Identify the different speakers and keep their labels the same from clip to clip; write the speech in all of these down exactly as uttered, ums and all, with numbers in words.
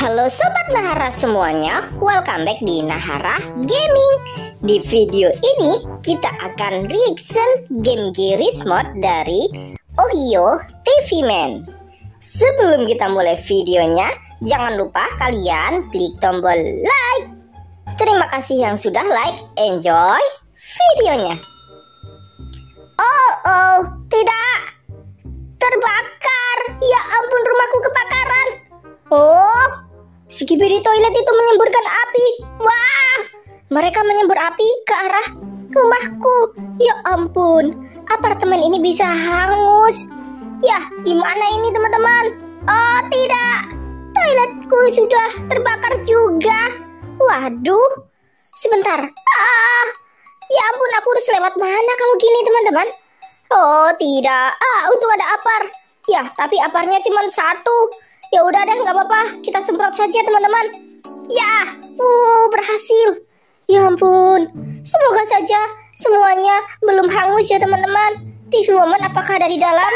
Speaker 1: Halo Sobat Nahara semuanya, welcome back di Nahara Gaming. Di video ini kita akan reaction game Garry's Mod dari Ohio T V Man. Sebelum kita mulai videonya, jangan lupa kalian klik tombol like. Terima kasih yang sudah like, enjoy videonya. Oh, oh, tidak, terbakar. Ya ampun, rumahku kebakaran. Oh, Skibidi Toilet itu menyemburkan api. Wah, mereka menyembur api ke arah rumahku. Ya ampun, apartemen ini bisa hangus. Ya, gimana ini teman-teman? Oh tidak, toiletku sudah terbakar juga. Waduh, sebentar. Ah, ya ampun, aku harus lewat mana kalau gini teman-teman? Oh tidak, ah untung ada apar. Ya, tapi aparnya cuma satu. Ya udah deh, nggak apa-apa, kita semprot saja teman-teman. Ya, uh, berhasil. Ya ampun, semoga saja semuanya belum hangus ya teman-teman. T V Woman apakah ada di dalam?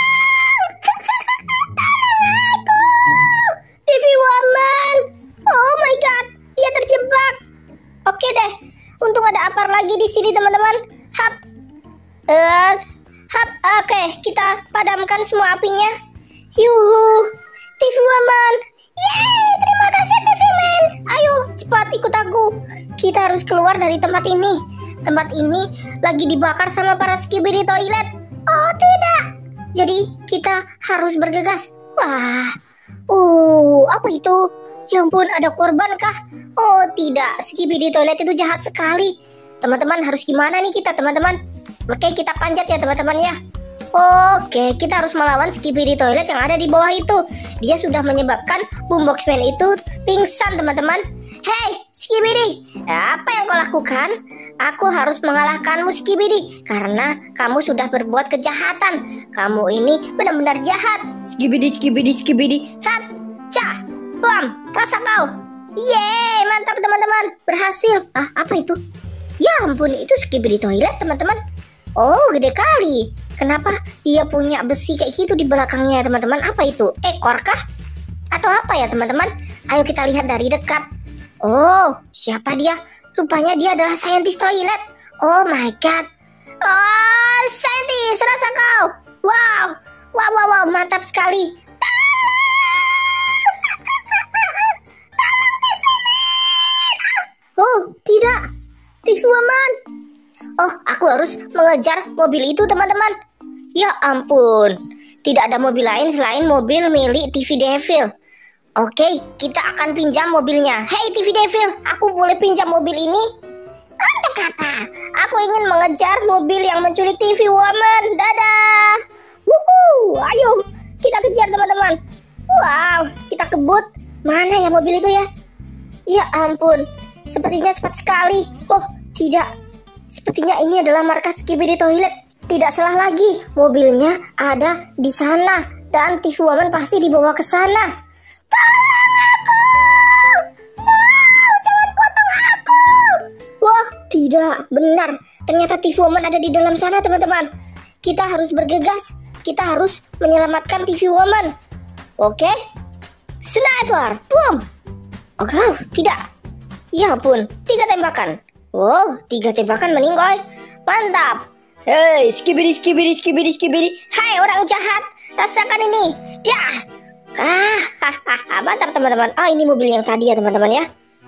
Speaker 1: T V Woman, oh my god, dia terjebak. Oke deh, untung ada apar lagi di sini teman-teman. Hap, uh, hap, oke, okay, kita padamkan semua apinya. Yuhu. T V Woman, yeay, terima kasih T V Man. Ayo cepat ikut aku. Kita harus keluar dari tempat ini. Tempat ini lagi dibakar sama para Skibidi Toilet. Oh tidak, jadi kita harus bergegas. Wah, uh, apa itu? Ya ampun, ada korban kah? Oh tidak, Skibidi Toilet itu jahat sekali. Teman-teman, harus gimana nih kita teman-teman? Oke, kita panjat ya teman-teman ya. Oke, kita harus melawan Skibidi Toilet yang ada di bawah itu. Dia sudah menyebabkan Boomboxman itu pingsan teman-teman. Hei Skibidi, apa yang kau lakukan? Aku harus mengalahkanmu Skibidi, karena kamu sudah berbuat kejahatan. Kamu ini benar-benar jahat. Skibidi, Skibidi, Skibidi. Hat, cah, bam, rasa kau. Yeay, mantap teman-teman, berhasil. Ah, apa itu? Ya ampun, itu Skibidi Toilet teman-teman. Oh, gede kali. Kenapa dia punya besi kayak gitu di belakangnya ya teman-teman? Apa itu? Ekor kah? Atau apa ya teman-teman? Ayo kita lihat dari dekat. Oh, siapa dia? Rupanya dia adalah Scientist Toilet. Oh my god. Oh, Scientist, rasa kau. Wow, wow, wow, wow, mantap sekali. Oh, tidak. T V Woman. Oh, aku harus mengejar mobil itu teman-teman. Ya ampun, tidak ada mobil lain selain mobil milik T V Devil. Oke, kita akan pinjam mobilnya. Hey T V Devil, aku boleh pinjam mobil ini? Untuk apa? Aku ingin mengejar mobil yang menculik T V Woman. Dadah. Wuhu, ayo kita kejar teman-teman. Wow, kita kebut. Mana ya mobil itu ya? Ya ampun, sepertinya cepat sekali. Oh tidak, sepertinya ini adalah markas Skibidi Toilet. Tidak salah lagi, mobilnya ada di sana dan T V Woman pasti dibawa ke sana. Tolong aku! No, jangan potong aku! Wah, tidak, benar. Ternyata T V Woman ada di dalam sana, teman-teman. Kita harus bergegas. Kita harus menyelamatkan T V Woman. Oke? Sniper, boom! Oke, oh, tidak. Ya ampun, tiga tembakan. Wow, tiga tembakan meninggal. Mantap. Hei, Skibidi, Skibidi, Skibidi, Skibidi. Hai orang jahat, rasakan ini. Dah. Ah, hahaha, mantap teman-teman. Ah, ini mobil yang tadi ya teman-teman ya.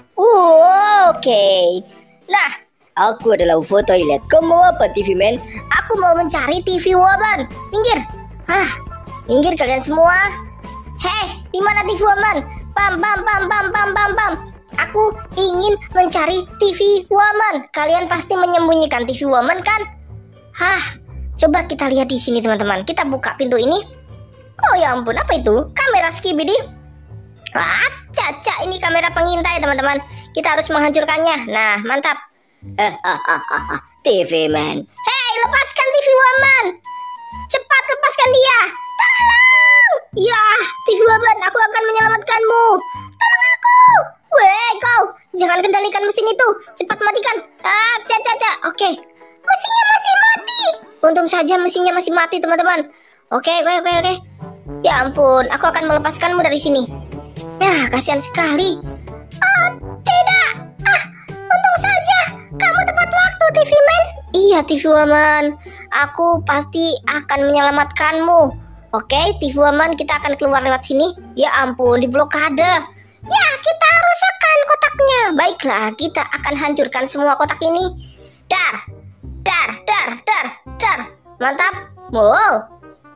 Speaker 1: Uh, oke. Okay. Nah, aku adalah U F O Toilet. Kamu mau apa T V Man? Aku mau mencari T V Woman. Minggir. Ah, minggir kalian semua. Hei, di mana T V Woman? Bam, bam, bam, bam, bam, bam, bam. Aku ingin mencari T V Woman. Kalian pasti menyembunyikan T V Woman kan? Hah, coba kita lihat di sini teman-teman. Kita buka pintu ini. Oh ya ampun, apa itu? Kamera Skibidi. Wah, caca, ini kamera pengintai teman-teman. Kita harus menghancurkannya. Nah, mantap. Hahaha, T V Man. Hei, lepaskan T V Woman. Cepat lepaskan dia. Tolong. Ya, T V Woman, aku akan menyelamatkanmu. Tolong aku. Weh, kau, jangan kendalikan mesin itu. Cepat matikan. Ah, caca, caca. Oke. Mesinnya masih mati. Untung saja mesinnya masih mati teman-teman. Oke, oke, oke, oke. Ya ampun, aku akan melepaskanmu dari sini. Nah, kasihan sekali. Oh, tidak. Ah, untung saja kamu tepat waktu, T V Man. Iya, T V Woman. Aku pasti akan menyelamatkanmu. Oke, T V Woman, kita akan keluar lewat sini. Ya ampun, di blokade. Ya, kita rusakkan kotaknya. Baiklah, kita akan hancurkan semua kotak ini. Dar, dar, dar, dar, dar. Mantap. Wow.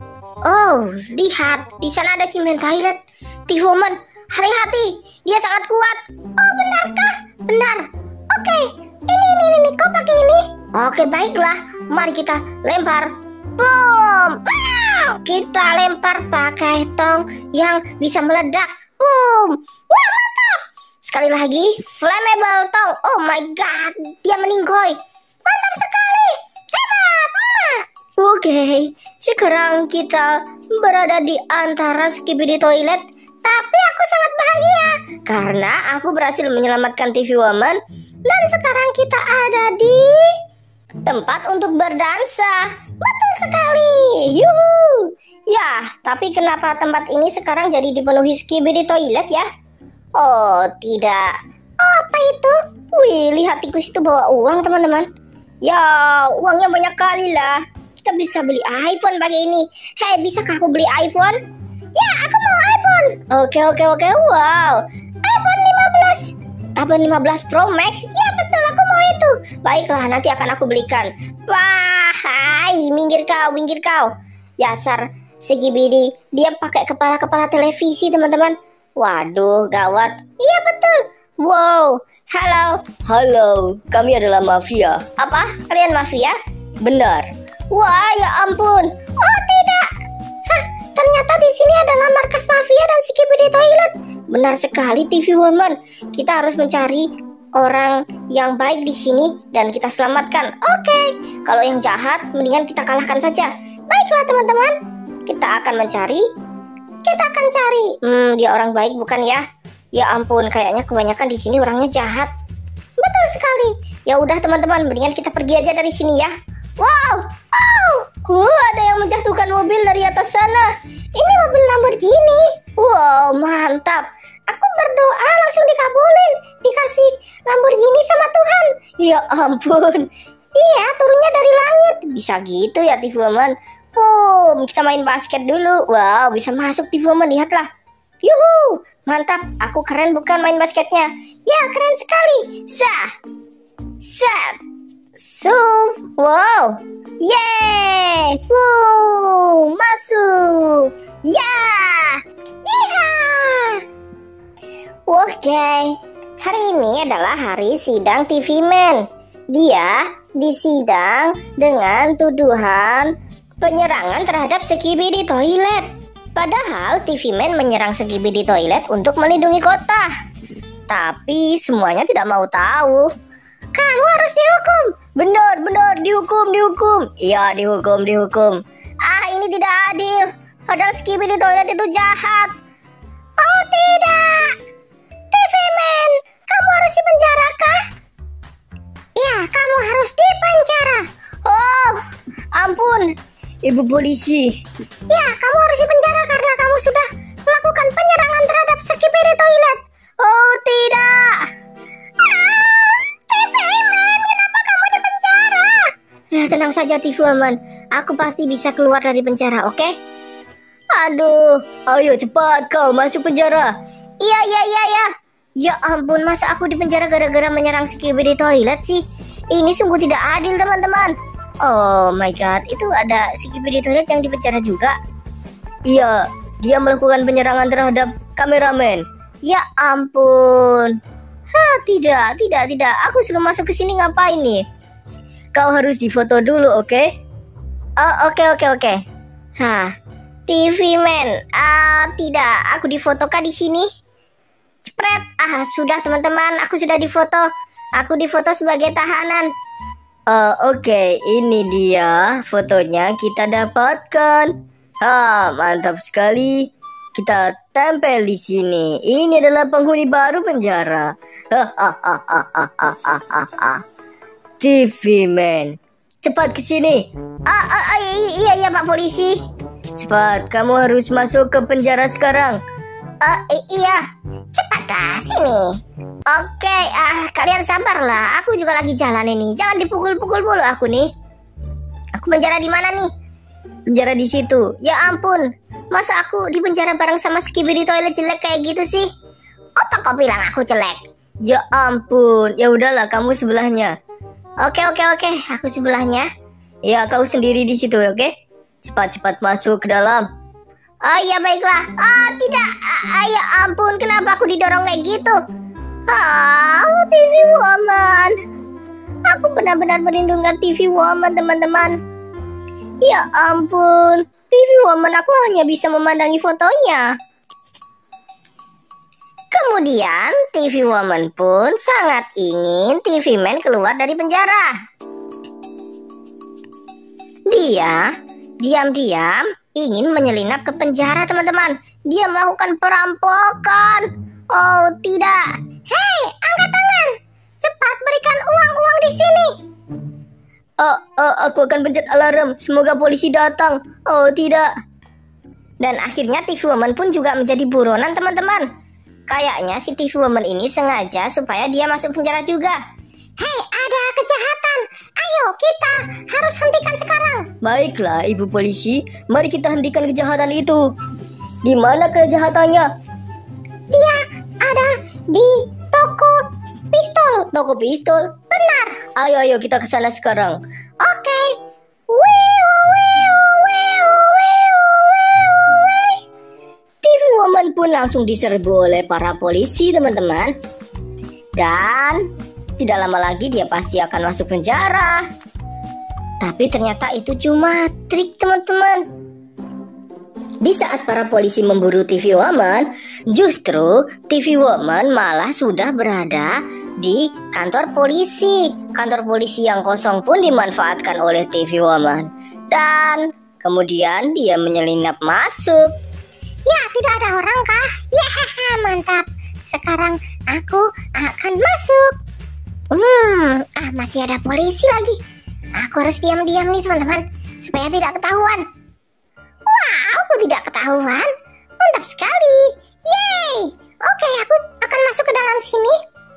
Speaker 1: Oh, lihat, di sana ada cimeng toilet. T V Woman, hati-hati, dia sangat kuat. Oh, benarkah? Benar. Oke, ini, ini, ini, kau pakai ini? Oke, baiklah. Mari kita lempar. Boom. Wow, kita lempar pakai tong yang bisa meledak. Boom. Wah, mantap. Sekali lagi, flammable tong. Oh my god, dia meninggoy. Mantap sekali. Hebat. Ah. Oke, sekarang kita berada di antara Skibidi Toilet. Tapi aku sangat bahagia karena aku berhasil menyelamatkan T V Woman. Dan sekarang kita ada di tempat untuk berdansa. Betul sekali. Yuhu. Ya, tapi kenapa tempat ini sekarang jadi dipenuhi Skibidi Toilet ya? Oh, tidak. Oh, apa itu? Wih, lihat tikus itu bawa uang, teman-teman. Ya, uangnya banyak kali lah. Kita bisa beli iPhone pakai ini. Hei, bisakah aku beli iPhone? Ya, aku mau iPhone. Oke, oke, oke. Wow. iPhone lima belas. iPhone lima belas Pro Max. Ya, betul, aku mau itu. Baiklah, nanti akan aku belikan. Wah, hai, minggir kau, minggir kau. Dasar Skibidi, dia pakai kepala-kepala televisi, teman-teman. Waduh, gawat. Iya, betul. Wow. Halo.
Speaker 2: Halo, kami adalah mafia.
Speaker 1: Apa? Kalian mafia?
Speaker 2: Benar.
Speaker 1: Wah, ya ampun. Oh, tidak. Hah, ternyata di sini adalah markas mafia dan Skibidi Toilet. Benar sekali, T V Woman. Kita harus mencari orang yang baik di sini dan kita selamatkan. Oke, kalau yang jahat mendingan kita kalahkan saja. Baiklah, teman-teman. Kita akan mencari. Kita akan cari. Hmm, dia orang baik bukan ya? Ya ampun, kayaknya kebanyakan di sini orangnya jahat. Betul sekali. Ya udah, teman-teman, mendingan kita pergi aja dari sini ya. Wow, oh, uh, ada yang menjatuhkan mobil dari atas sana. Ini mobil Lamborghini. Wow, mantap. Aku berdoa langsung dikabulin. Dikasih Lamborghini sama Tuhan. Ya ampun. Iya, turunnya dari langit. Bisa gitu ya, T V Woman. Boom, kita main basket dulu. Wow, bisa masuk T V Woman, lihatlah. Yuhu, mantap. Aku keren bukan main basketnya? Ya, keren sekali. Sah, sah. Zoom, wow, yeay, wow, masuk, ya, yeah. Oke, hari ini adalah hari sidang T V Man. Dia disidang dengan tuduhan penyerangan terhadap Skibidi Toilet. Padahal T V Man menyerang Skibidi Toilet untuk melindungi kota. Tapi semuanya tidak mau tahu. Kamu harus dihukum. Benar, benar, dihukum, dihukum. Iya, dihukum, dihukum. Ah, ini tidak adil. Padahal Skibidi Toilet itu jahat. Oh, tidak. T V Man, kamu harus dipenjara kah? Iya, kamu harus dipenjara. Oh, ampun.
Speaker 2: Ibu polisi.
Speaker 1: Ya, kamu harus dipenjara karena kamu sudah melakukan penyerangan terhadap Skibidi Toilet. Oh, tidak. Nah, tenang saja T V Woman. Aku pasti bisa keluar dari penjara, oke? Okay? Aduh,
Speaker 2: ayo cepat kau masuk penjara.
Speaker 1: Iya, iya, iya, iya. Ya ampun, masa aku di penjara gara-gara menyerang Skibidi Toilet sih? Ini sungguh tidak adil, teman-teman. Oh my god, itu ada Skibidi Toilet yang di penjara juga?
Speaker 2: Iya, dia melakukan penyerangan terhadap kameramen.
Speaker 1: Ya ampun. Hah, tidak, tidak, tidak. Aku sudah masuk ke sini ngapain nih?
Speaker 2: Kau harus difoto dulu, oke? Okay?
Speaker 1: Oh, oke, okay, oke, okay, oke. Okay. Hah, T V Man. Ah, tidak. Aku difotokan di sini. Cepret. Ah, sudah teman-teman. Aku sudah difoto. Aku difoto sebagai tahanan.
Speaker 2: Uh, oke, okay. Ini dia fotonya kita dapatkan. Ah, mantap sekali. Kita tempel di sini. Ini adalah penghuni baru penjara. Hahaha. T V Man, cepat ke sini.
Speaker 1: Ah, ah, ah, iya, iya Pak Polisi.
Speaker 2: Cepat, kamu harus masuk ke penjara sekarang.
Speaker 1: Uh, iya, cepatlah sini. Oke, ah kalian sabarlah. Aku juga lagi jalan ini. Jangan dipukul-pukul mulu aku nih. Aku penjara di mana nih?
Speaker 2: Penjara di situ.
Speaker 1: Ya ampun, masa aku di penjara bareng sama Skibidi Toilet jelek kayak gitu sih? Apa kau bilang aku jelek?
Speaker 2: Ya ampun, ya udahlah kamu sebelahnya.
Speaker 1: Oke oke oke, aku sebelahnya.
Speaker 2: Ya kau sendiri di situ, oke? Cepat-cepat masuk ke dalam.
Speaker 1: Oh iya baiklah. Ah tidak. Ah, ya ampun, kenapa aku didorong kayak gitu? Ah, T V Woman. Aku benar-benar melindungi T V Woman, teman-teman. Ya ampun, T V Woman aku hanya bisa memandangi fotonya. Kemudian T V Woman pun sangat ingin T V Man keluar dari penjara. Dia diam-diam ingin menyelinap ke penjara, teman-teman. Dia melakukan perampokan. Oh tidak. Hei, angkat tangan. Cepat berikan uang-uang di sini.
Speaker 2: Oh, oh, aku akan pencet alarm. Semoga polisi datang. Oh tidak.
Speaker 1: Dan akhirnya T V Woman pun juga menjadi buronan, teman-teman. Kayaknya si T V Woman ini sengaja supaya dia masuk penjara juga. Hei, ada kejahatan. Ayo, kita harus hentikan sekarang.
Speaker 2: Baiklah, Ibu Polisi. Mari kita hentikan kejahatan itu. Di mana kejahatannya?
Speaker 1: Dia ada di toko pistol.
Speaker 2: Toko pistol?
Speaker 1: Benar.
Speaker 2: Ayo, ayo kita ke sana sekarang.
Speaker 1: Oke. Wiu, wiu, wiu, wiu, wiu, wiu.
Speaker 2: T V Woman pun langsung diserbu oleh para polisi, teman-teman. Dan tidak lama lagi dia pasti akan masuk penjara. Tapi ternyata itu cuma trik, teman-teman. Di saat para polisi memburu T V Woman, justru T V Woman malah sudah berada di kantor polisi. Kantor polisi yang kosong pun dimanfaatkan oleh T V Woman. Dan kemudian dia menyelinap masuk.
Speaker 1: Ya, tidak ada orang kah? Ya, mantap. Sekarang aku akan masuk. Hmm, ah masih ada polisi lagi. Aku harus diam-diam nih, teman-teman, supaya tidak ketahuan. Wow, aku tidak ketahuan. Mantap sekali. Yeay. Oke, aku akan masuk ke dalam sini.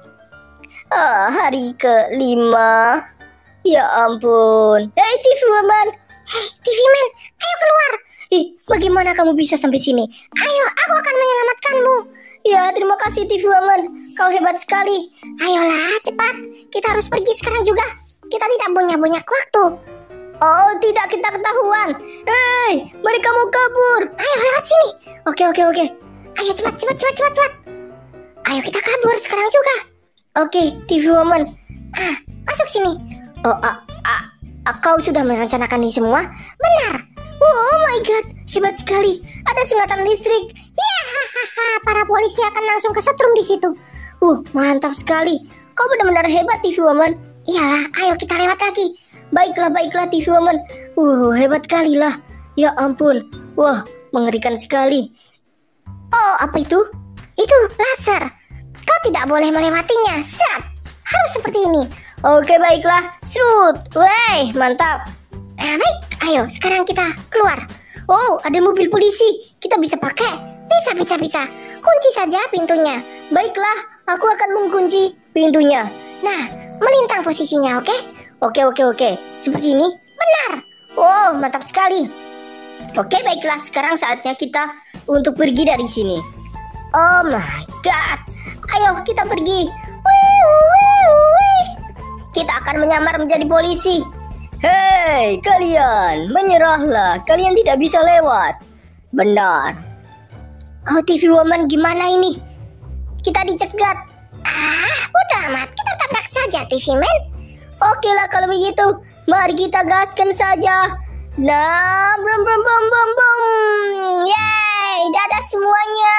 Speaker 2: Oh, hari kelima. Ya ampun. Hei T V Woman.
Speaker 1: Hei T V Man, ayo keluar.
Speaker 2: Ih, bagaimana kamu bisa sampai sini?
Speaker 1: Ayo, aku akan menyelamatkanmu.
Speaker 2: Ya, terima kasih T V Woman. Kau hebat sekali.
Speaker 1: Ayolah, cepat. Kita harus pergi sekarang juga. Kita tidak punya banyak waktu.
Speaker 2: Oh, tidak, kita ketahuan. Hei, mereka mau kabur.
Speaker 1: Ayo lewat sini.
Speaker 2: Oke, oke, oke.
Speaker 1: Ayo cepat, cepat, cepat, cepat, cepat. Ayo kita kabur sekarang juga.
Speaker 2: Oke, T V Woman.
Speaker 1: Ah, masuk sini.
Speaker 2: Oh, ah, ah, ah, kau sudah merencanakan ini semua?
Speaker 1: Benar.
Speaker 2: Oh my god, hebat sekali. Ada sengatan listrik.
Speaker 1: Ya, hahaha, para polisi akan langsung kesetrum di situ.
Speaker 2: Uh, mantap sekali. Kau benar-benar hebat T V Woman.
Speaker 1: Iyalah, ayo kita lewat lagi.
Speaker 2: Baiklah, baiklah T V Woman. Uh, hebat kali lah. Ya ampun. Wah, mengerikan sekali.
Speaker 1: Oh, apa itu? Itu laser. Kau tidak boleh melewatinya. Set. Harus seperti ini.
Speaker 2: Oke, baiklah. Serut. Wey, mantap.
Speaker 1: Nah, baik. Ayo, sekarang kita keluar.
Speaker 2: Oh, ada mobil polisi. Kita bisa pakai.
Speaker 1: Bisa, bisa, bisa. Kunci saja pintunya.
Speaker 2: Baiklah, aku akan mengunci pintunya.
Speaker 1: Nah, melintang posisinya, oke? Okay?
Speaker 2: Oke, oke, oke. Seperti ini?
Speaker 1: Benar.
Speaker 2: Oh, mantap sekali. Oke, baiklah. Sekarang saatnya kita untuk pergi dari sini. Oh my god. Ayo, kita pergi. Wih, wih, wih. Kita akan menyamar menjadi polisi. Hei, kalian, menyerahlah. Kalian tidak bisa lewat. Benar. Oh, T V Woman, gimana ini? Kita dicegat.
Speaker 1: Ah, udah amat. Kita tabrak saja, T V Man.
Speaker 2: Oke lah kalau begitu. Mari kita gaskan saja. Nah, bum bum bum bum bum. Yeay, dadah semuanya.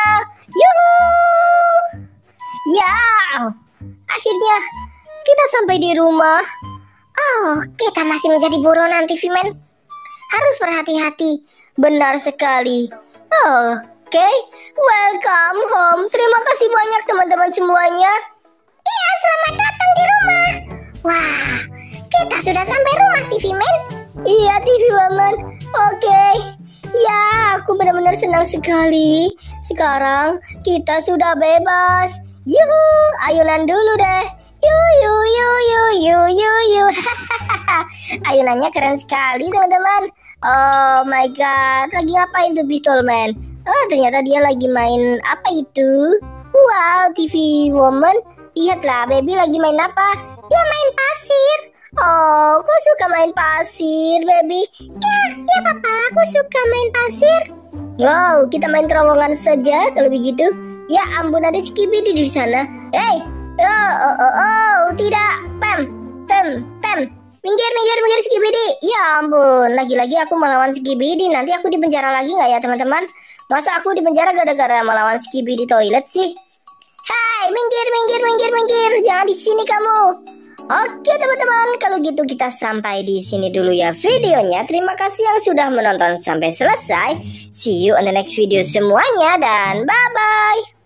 Speaker 2: Yuhuu. Ya, akhirnya kita sampai di rumah.
Speaker 1: Oh, kita masih menjadi buronan T V Man. Harus berhati-hati.
Speaker 2: Benar sekali. Oh, oke. Okay. Welcome home. Terima kasih banyak teman-teman semuanya.
Speaker 1: Iya, selamat datang di rumah. Wah, kita sudah sampai rumah T V Man.
Speaker 2: Iya, T V Woman. Oke. Okay.
Speaker 1: Ya, aku benar-benar senang sekali. Sekarang kita sudah bebas. Yuhu, ayunan dulu deh. Yu yu yu yu yu yu yu. Ayunannya keren sekali teman-teman. Oh my god, lagi ngapain tuh Pistolman? Oh, ternyata dia lagi main apa itu? Wow, T V Woman. Lihatlah, baby lagi main apa? Dia main pasir. Oh, kau suka main pasir, baby? Ya, ya papa, aku suka main pasir. Wow, kita main terowongan saja kalau begitu. Ya ampun, ada Skibidi di sana. Hey, oh, oh, oh, oh, tidak, Pam, Pam, Pam. Minggir, minggir, minggir Skibidi. Ya ampun, lagi-lagi aku melawan Skibidi. Nanti aku di penjara lagi nggak ya teman-teman? Masa aku di penjara gara-gara melawan Skibidi toilet sih? Hai, minggir, minggir, minggir, minggir. Jangan di sini kamu. Oke teman-teman, kalau gitu kita sampai di sini dulu ya videonya. Terima kasih yang sudah menonton sampai selesai. See you on the next video semuanya dan bye-bye.